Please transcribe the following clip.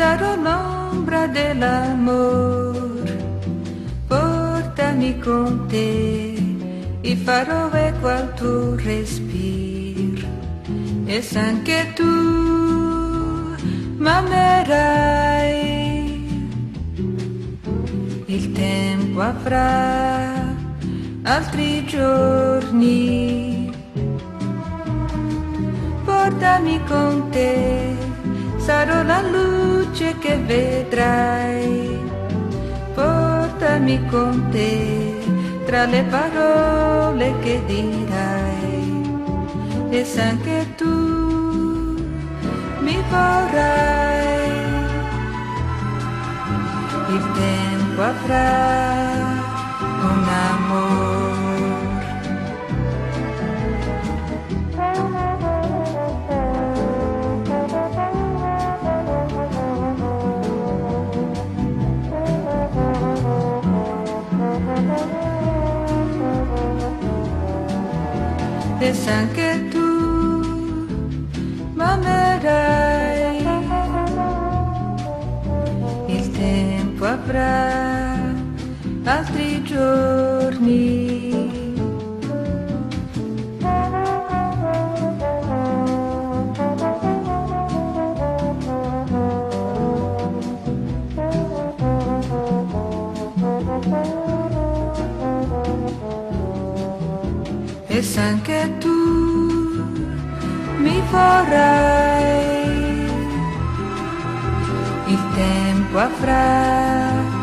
sarò l'ombra dell'amor, portami con te e farò eco al tuo respiro, e se anche tu m'amerai, il tempo avrà altri giorni. Portami con te, sarò la luce che vedrai. Portami con te, tra le parole che dirai, e se anche tu mi vorrai, il tempo avrà un amor. E se anche tu m'amerai, il tempo avrà altri giorni. E se anche tu mi vorrai, il tempo avrà